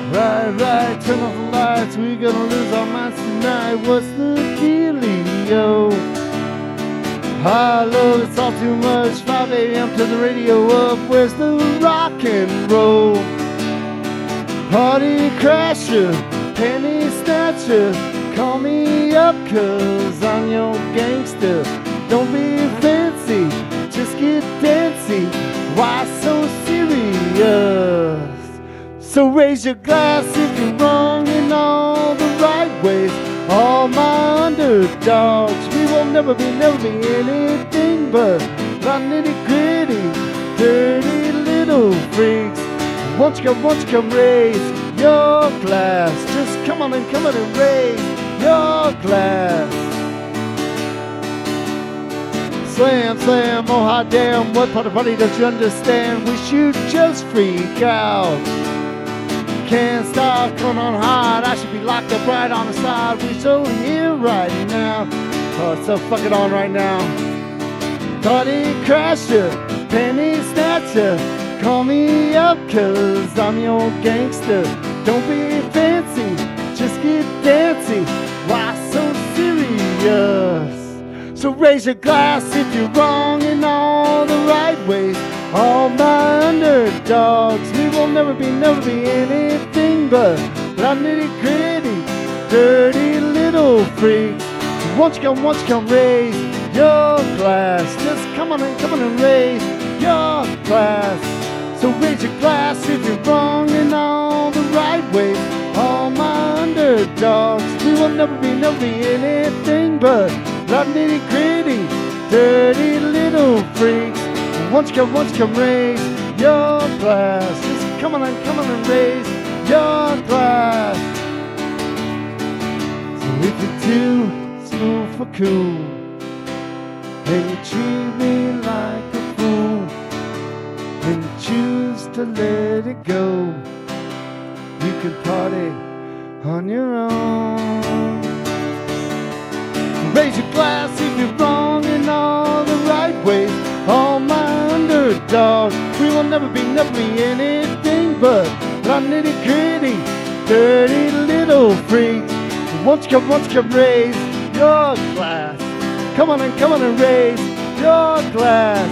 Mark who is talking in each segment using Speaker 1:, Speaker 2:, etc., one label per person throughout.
Speaker 1: Right, turn off the lights, we gonna lose our minds tonight. What's the dealio? High, low, it's all too much. 5 a.m. to the radio up. Where's the rock and roll? Party crasher, penny snatcher. Call me up, cause I'm your gangster. Don't be fancy, just get dancy. Why so serious? So raise your glass if you're wrong in all the right ways. All my underdogs, we will never be anything but nitty gritty, dirty little freaks. Won't you come raise your glass? Just come on and raise your glass. Slam, oh hot damn, what part of party don't you understand? We should just freak out. Can't stop, coming on hard. I should be locked up right on the side. We're so here right now. Oh, so fuck it on right now. Party crasher, penny snatcher. Call me up, cause I'm your gangster. Don't be fancy, just get dancy. Why so serious? So raise your glass if you're wrong in all the right ways. All my underdogs, we will never be anything but nitty gritty, dirty little freaks. Won't you come raise your glass? Just come on and raise your glass. So raise your glass if you're wrong in all the right ways. All my underdogs, we will never be anything but nitty gritty, dirty little freaks. Won't you come raise your glass? Just come on and raise your glass. So if you're too smooth for cool and you treat me like a fool and you choose to let it go, you can party on your own. Raise your glass if you're wrong in all the right ways. All my underdogs, we will never be anything but nitty gritty, dirty little freaks. Won't you come raise your glass? Come on and raise your glass.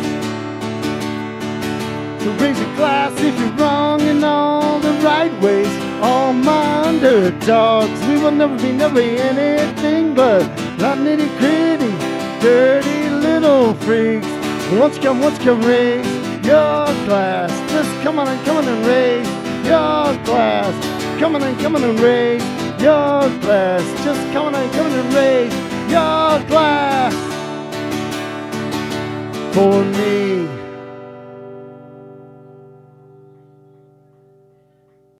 Speaker 1: So raise your glass if you're wrong in all the right ways. All my underdogs, we will never be anything but nitty gritty, dirty little freaks. Won't you come raise your glass? Just come on and raise your glass. Come on and raise your glass. Just come on and raise your glass. For me.